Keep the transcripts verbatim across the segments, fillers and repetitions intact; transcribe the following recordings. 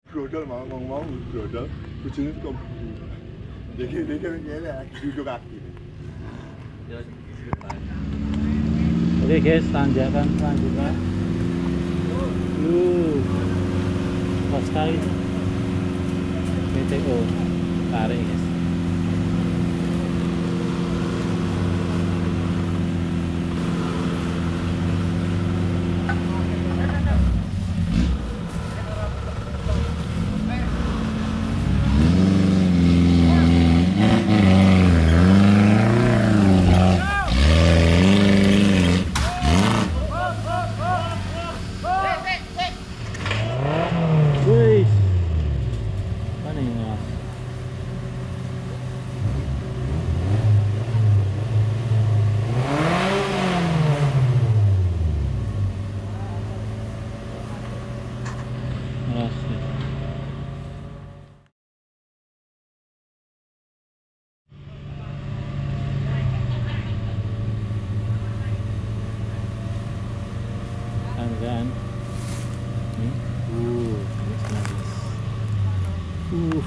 Brodol mau ngomong brodol, bojone kok iki iki ngene duduk kaki. Oke guys, tanjakan selanjutnya. Uh, pas sekali itu P T O tarik guys. Kan nih, uh, uh,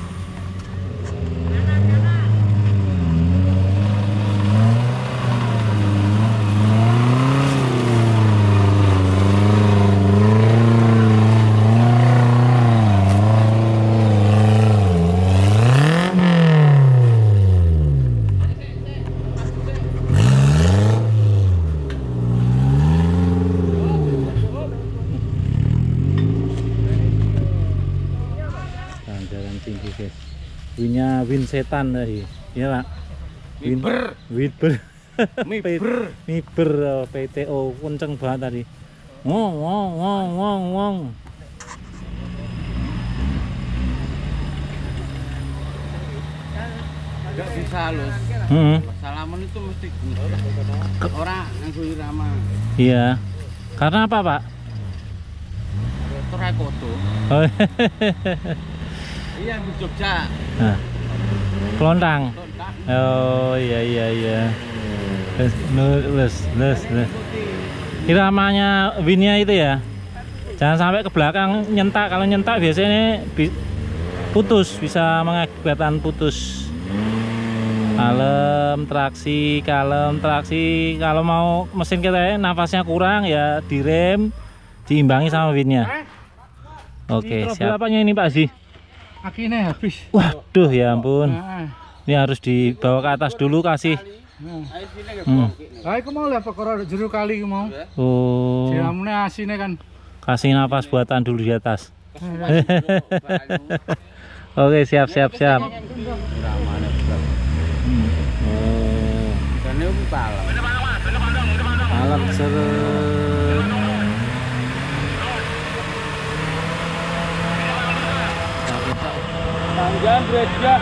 tinggi guys, punya win setan tadi, ya Pak. Miber, Miber, miber, miber P T O kenceng banget tadi. Ngong ngong ngong ngong ngong. Gak bisa halus. Hmm. Salaman itu mesti orang yang sulit sama. Iya. Karena apa Pak? Torai koto. Oh. Iya di Jogja. Nah. Kelontang. Oh iya iya iya. Les les les les. Iramanya winnya itu ya. Jangan sampai ke belakang nyentak. Kalau nyentak biasanya putus, bisa mengakibatkan putus. Kalem traksi, kalem traksi. Kalau mau mesin kita nafasnya kurang ya direm, diimbangi sama winnya. Oke, siap. Apanya ini Pak Haji? Akhirnya habis. Waduh ya ampun. Ini harus dibawa ke atas dulu kasih. Hmm. Aku mau lah perkara jero kali mau. Oh. Jamune asine kan. Kasih nafas buatan dulu di atas. Oke, siap siap siap. Hmm. Oh. Karena itu palang. Palang ser. Tangan gereja.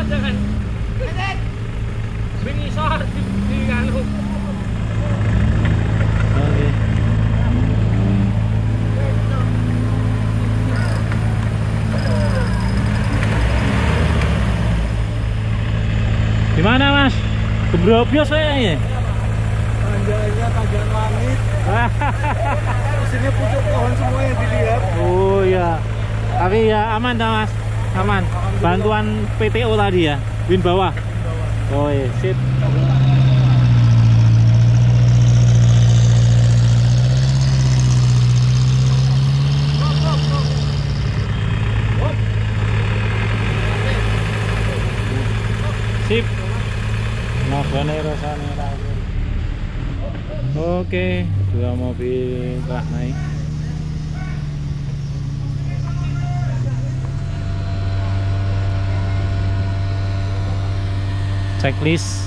jangan. Bingisor di kanu. Oke. Gimana Mas? Gebrobios kayaknya. Tanjanya tanjakan langit. Sini pucuk pohon semua yang dilihat. Oh iya. Tapi ya aman dah Mas. Aman. Bantuan P T O tadi ya. Win bawah. Oh iya, sip. Sip. Nogone rasane lagi. Oke, dua mobil telah naik. Checklist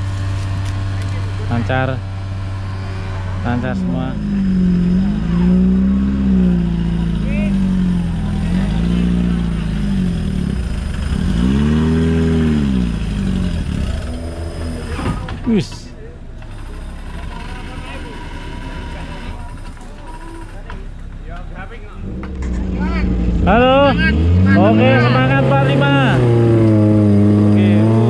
lancar, lancar semua. Wis. Halo. Oke, semangat Pak Lima. Oke.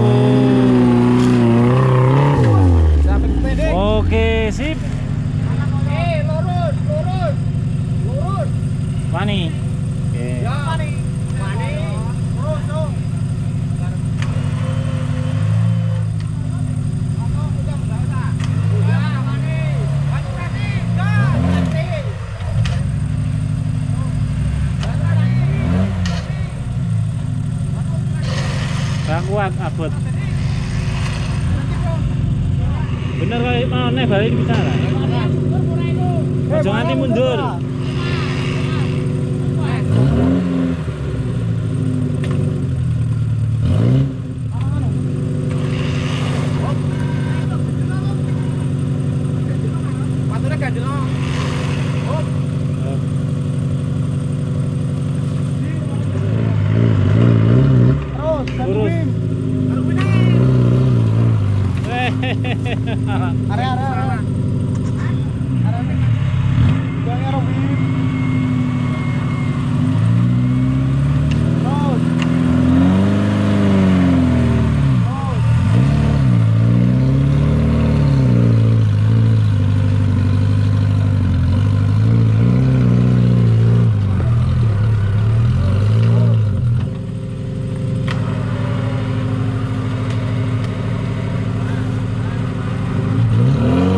Oke, sip. Eh, lurus, lurus. Lurus. Wani. Oke. Ya, mani. Mani. Lurus dong. Gak kuat abot. Bener kali mau nek balik bisa lah. Ojo nganti mundur. Patutnya gak jelas. Lurus. Area, area, area. Jangan Robin. Terus. Terus.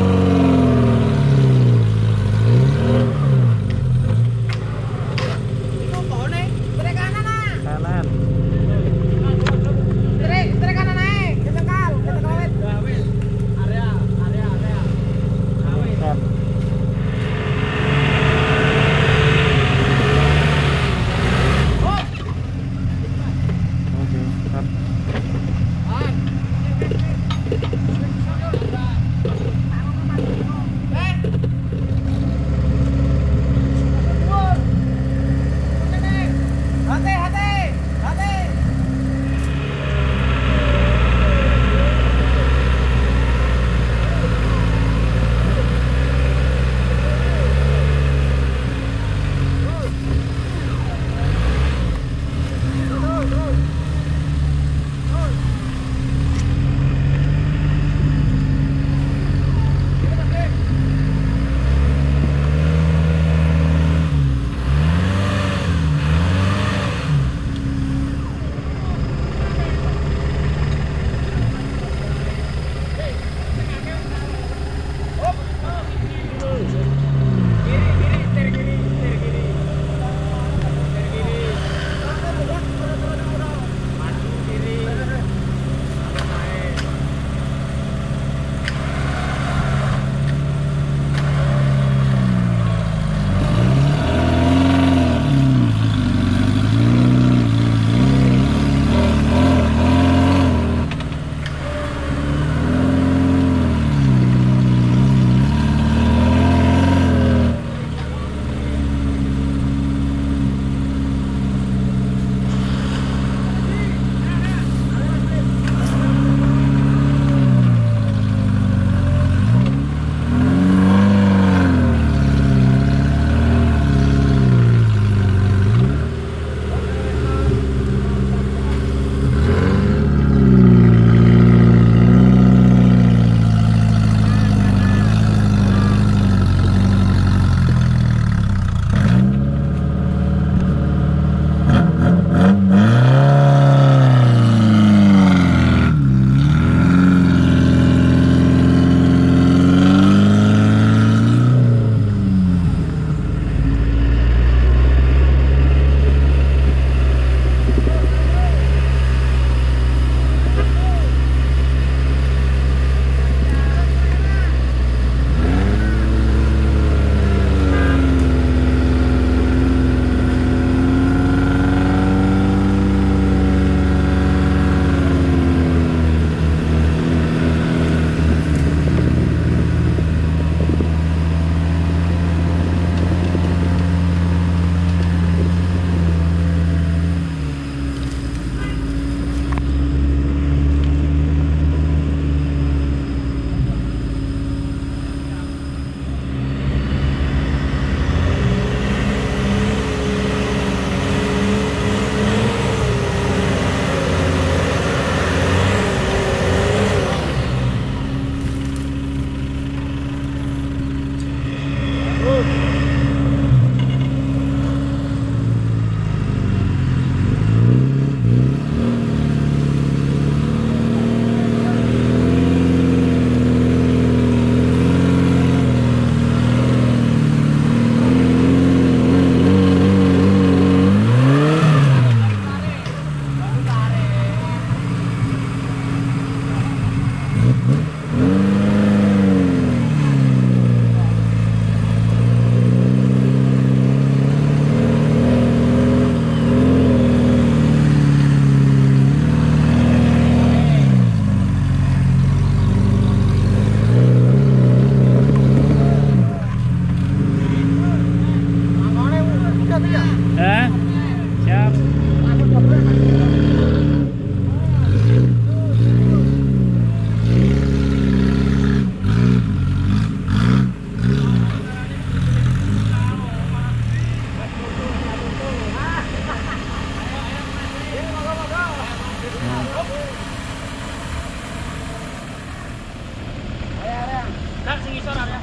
Tak sing isor area.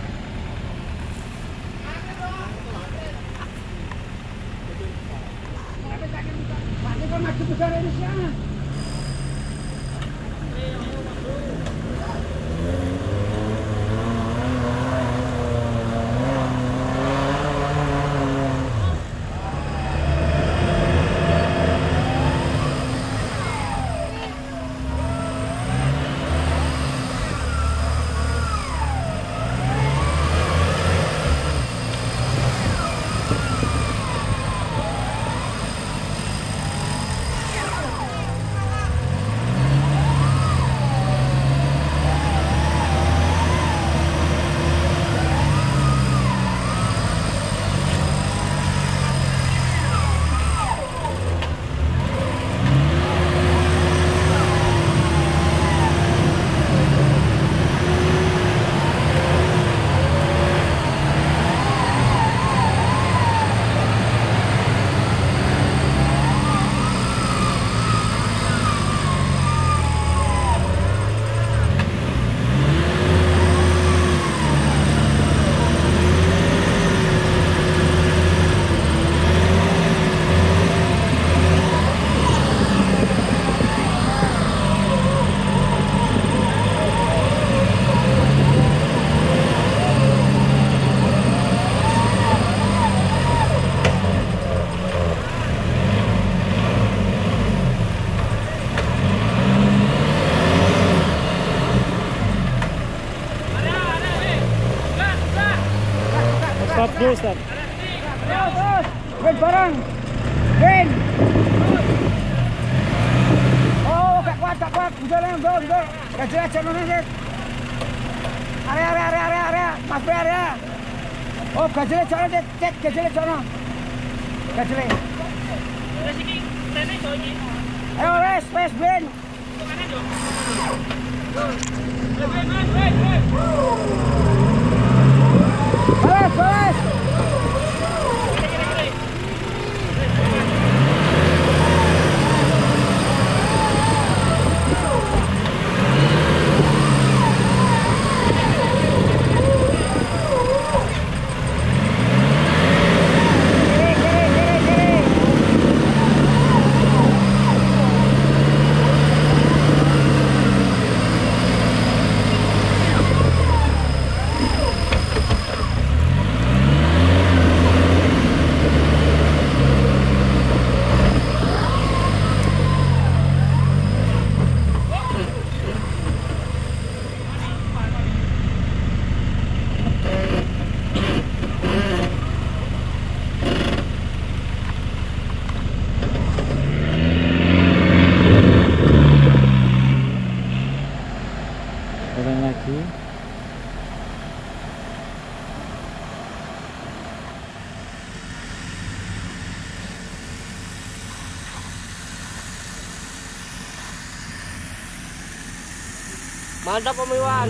Mati kok maju besar ini sana. Stop dulu, stop. Terus, win bareng. Win. Oh, gak kuat, gak kuat. Udah lah, udah, udah. Gak jelas, jangan nanti. Area, area, area, area, area. Mas B, area. Oh, gak jelas, jangan nanti. Cek, gak jelas, jangan. Gak jelas. Wes iki rene do iki. Ayo, wes, wes, win. Kanan do. Wes, wes, wes, wes. Balas, balas. Orang lagi. Mantap Om Iwan.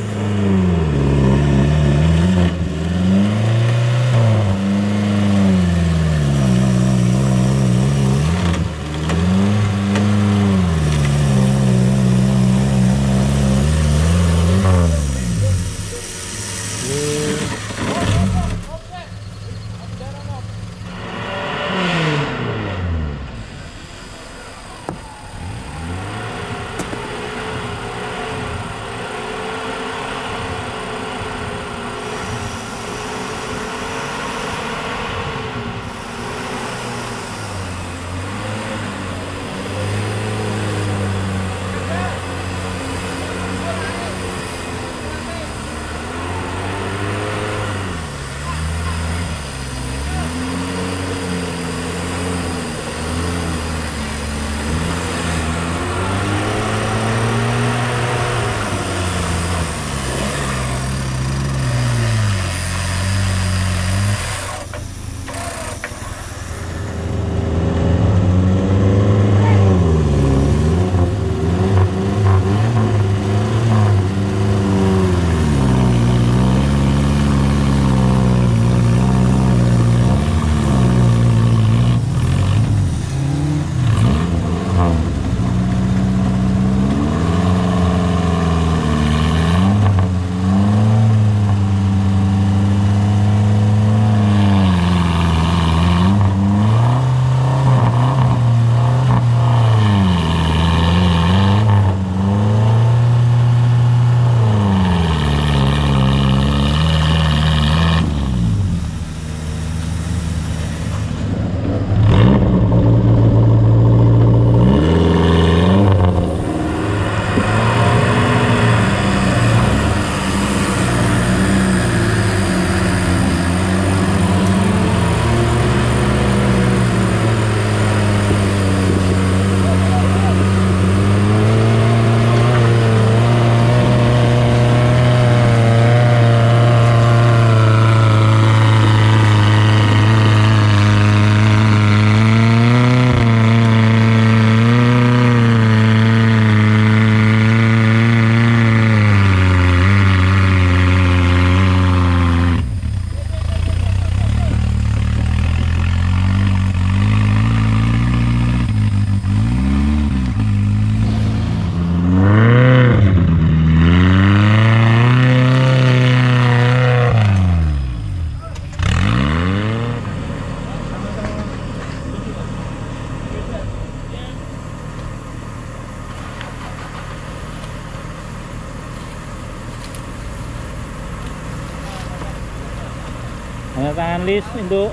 Tanda tangan list untuk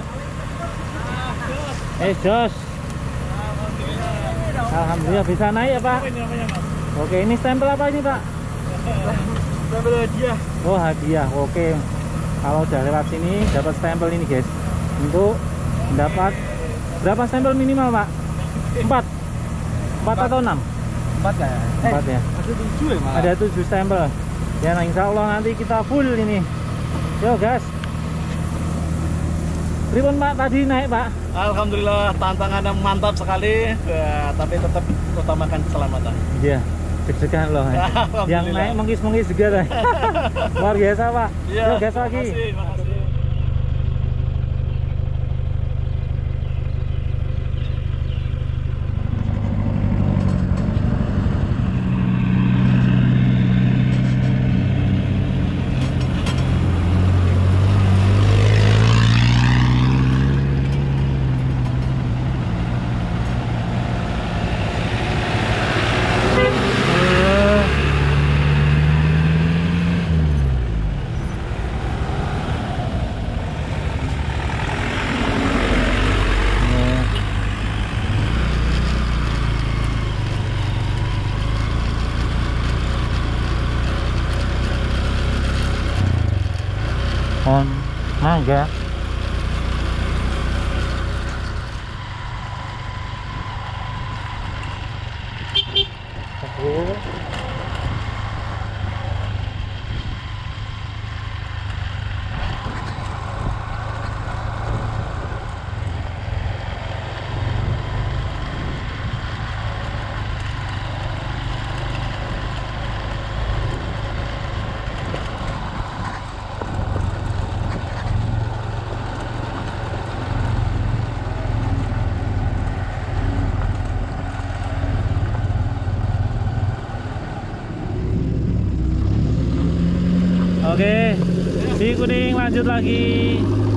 eh jos. Alhamdulillah bisa naik ya Pak. Oke, ini stempel apa ini Pak? Stempel hadiah. Oh hadiah, oke. Kalau udah lewat sini dapat stempel ini guys. Untuk dapat berapa stempel minimal Pak? Empat. Empat atau enam? Empat ya? Empat ya. Ada tujuh ya malah. Ada tujuh stempel. Ya, nah insya Allah nanti kita full ini. Yo gas. Pripun Pak tadi naik Pak? Alhamdulillah tantangannya mantap sekali, ya, tapi tetap utamakan keselamatan. Iya, deg-degan loh. Yang naik mengkis-mengkis juga. Luar biasa Pak. Iya, Yo gas lagi. Makasih, makasih. On naga. Oh. Oke, di Kuning lanjut lagi.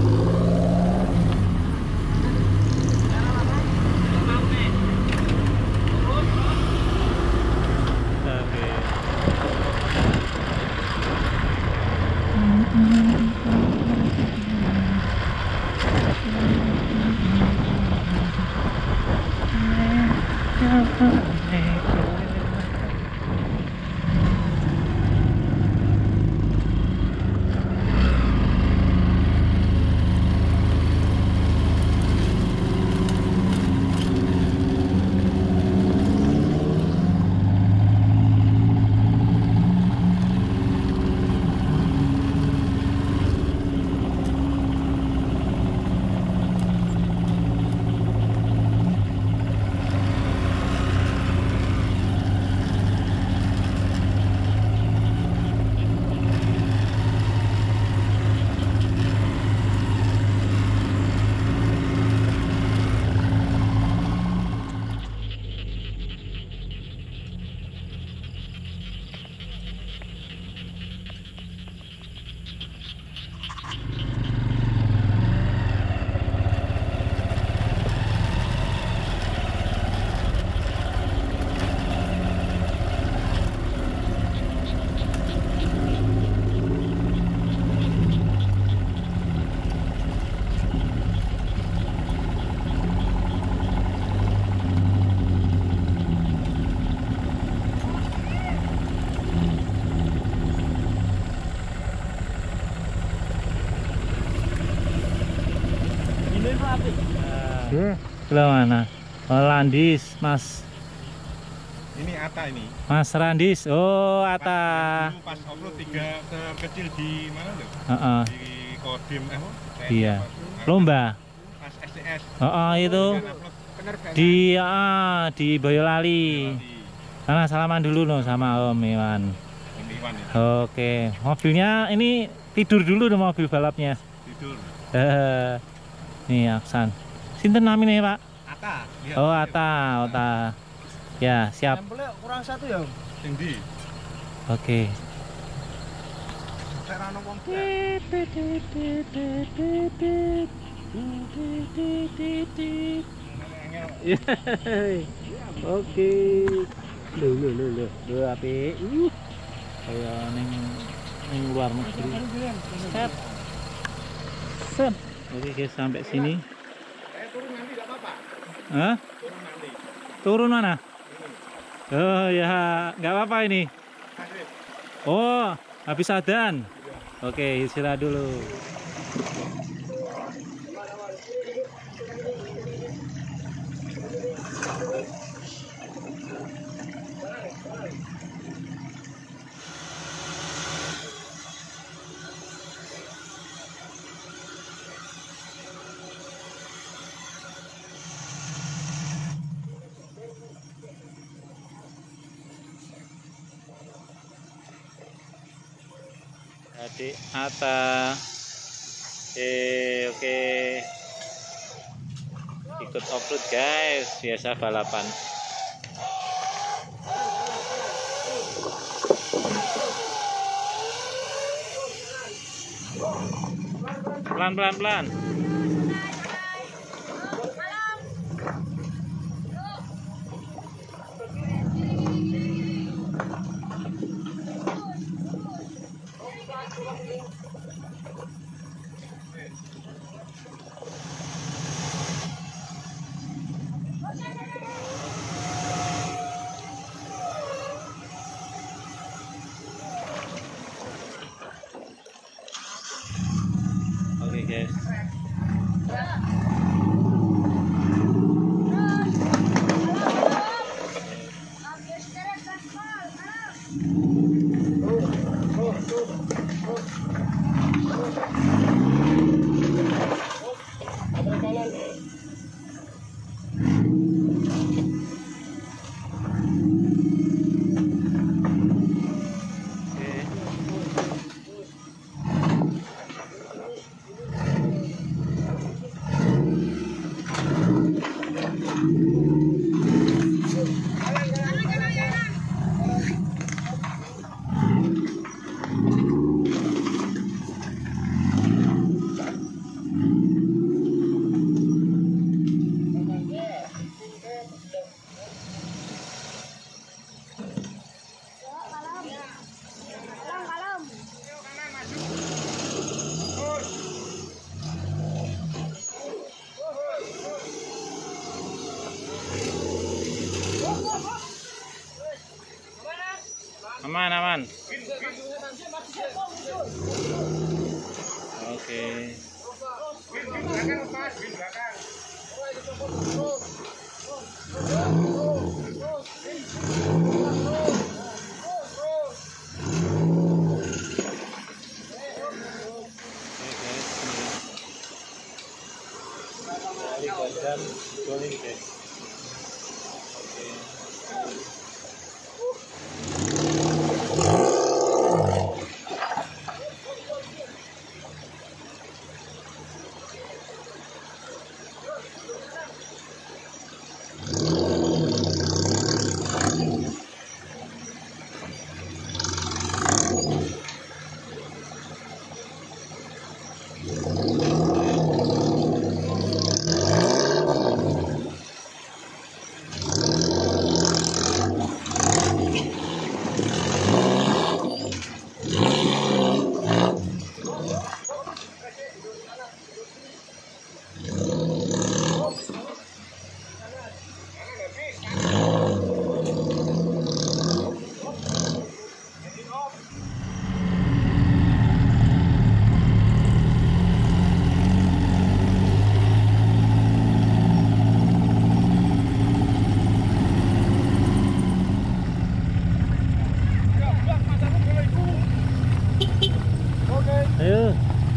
Oke, sebelah mana? Oh, Landis, Mas. Ini Ata ini. Mas Randis. Oh, Ata. Dulu pas upload tiga terkecil di mana loh? Heeh. Di Kodim eh apa? Iya. Lomba. Pas S T S. Oh, itu di ah, di Boyolali. Sana salaman dulu no sama Om Iwan. Om Iwan ya. Oke, mobilnya ini tidur dulu no mobil balapnya. Tidur. Eh, nih Aksan. Sinten namanya Pak? Ata. Ya, Oh, Ata, Ata. Ya, siap. Stempelnya kurang satu ya. Tinggi. Oke. Kayak rano wong. Oke. Lho lho lho lho. Lho apik. Uh. Kaya ning ning luar negeri. Set. Set. Oke guys, sampai sini. Saya turun nanti nggak apa-apa. Hah? Turun nanti. Turun mana? Ini. Oh ya, nggak apa-apa ini. Maghrib. Oh, habis adzan. Oke, istirahat dulu. Adik Ata, eh oke, ikut offroad guys, biasa balapan. Pelan pelan pelan. Oke guys. Aman aman. Oke. Ayo.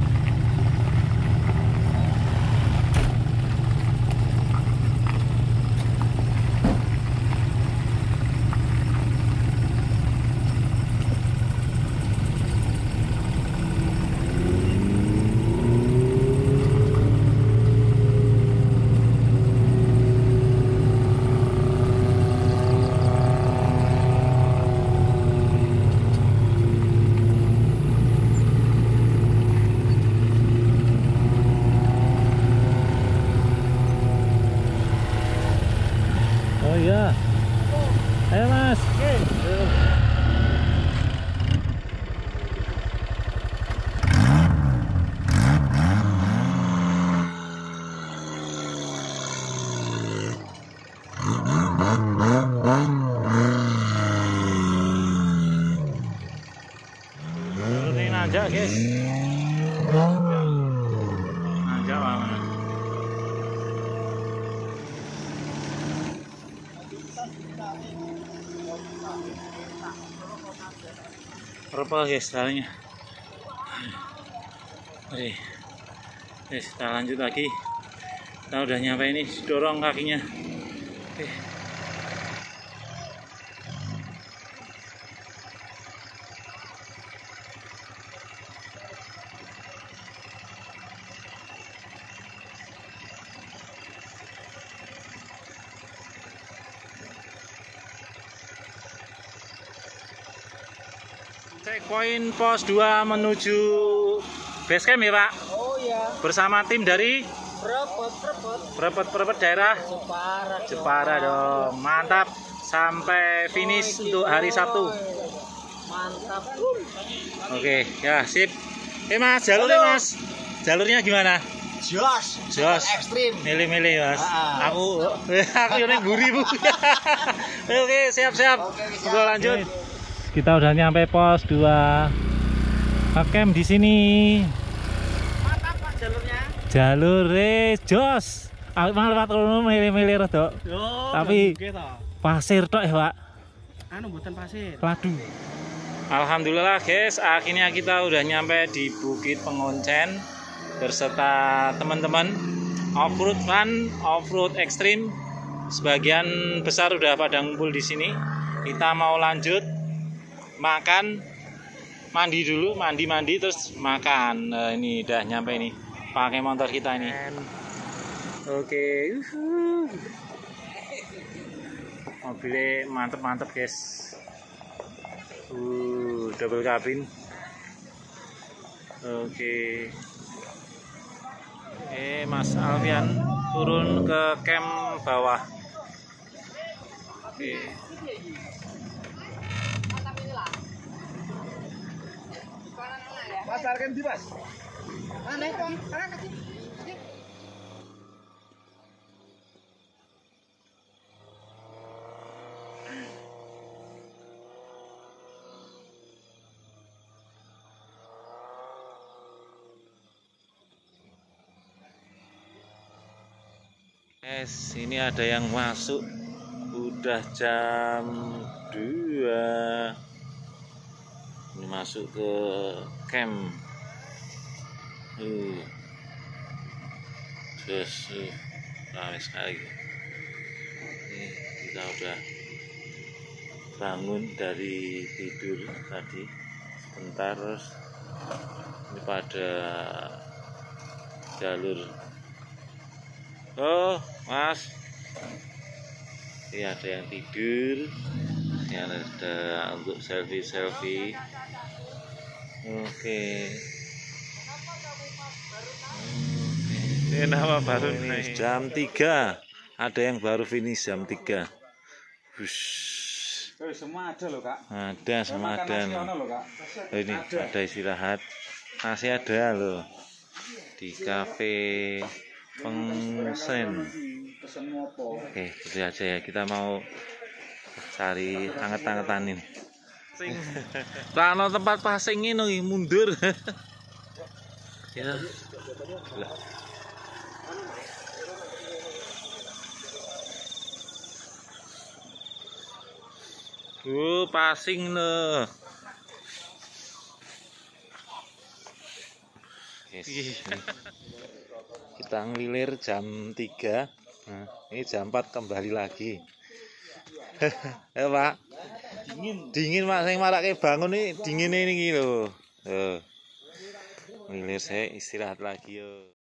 Oh iya. Ayo Mas. Ayo. nanjak guys. Nanjak mana? Purple guys jalannya. Oke, guys, kita lanjut lagi. Kita udah nyampe ini, dorong kakinya. Oke. Checkpoint pos dua menuju base camp ya Pak? Oh iya. Bersama tim dari Prepet, prepet. Prepet-prepet daerah Jepara. Jepara dong. Mantap. Sampai finish untuk hari Sabtu. Mantap. Oke, ya sip. Eh Mas, jalurnya Mas. Jalurnya gimana? Jos. Jos. Ekstrim. Milih-milih Mas. Ah. Aku aku yang gurih Bu. Oke, siap-siap. Kita lanjut. Kita udah nyampe pos dua. Camp di sini. Mantap Pak jalurnya. Jalur jos. Aku mah lewat kono milih-milih rada. Tapi pasir tok ya, Pak. Anu buatan pasir. Ladu. Alhamdulillah guys, akhirnya kita udah nyampe di Bukit Pengoncen berserta teman-teman off-road fun, off-road ekstrim. Sebagian besar udah pada ngumpul di sini. Kita mau lanjut makan, mandi dulu, mandi-mandi terus makan. Nah, ini udah nyampe ini. Pakai motor kita ini. Oke. Uhuh. Mobilnya mantep-mantep guys. Uh, double cabin. Oke. Eh, Mas Alfian turun ke camp bawah. Oke. Mas hargan di Mas. Aneh kom, karena kecil. Guys, ini ada yang masuk. Udah jam dua. Ini masuk ke camp. Uh. Terus uh, ramai sekali. Ini kita udah bangun dari tidur tadi sebentar, terus ini pada jalur. Oh, Mas. Ini ada yang tidur. Ini ada untuk selfie-selfie. Oke. Ini nama baru nih. Jam tiga. Ada yang baru finish jam tiga. Hush. Semua ada loh Kak. Ada, semua ada. Oh, ini ada istirahat. Masih ada loh. Di kafe Pengsen. Oke, itu aja ya. Kita mau cari anget-angetan ini. Plano tempat passing ini mundur. Ya. Uh, passing loh. Yes. Kita ngelilir jam tiga. Nah, ini jam empat kembali lagi. Ya Pak. Dingin. Dingin Pak, saya marake bangun nih dingin ini lho. Tuh. Ngelilir saya istirahat lagi yo.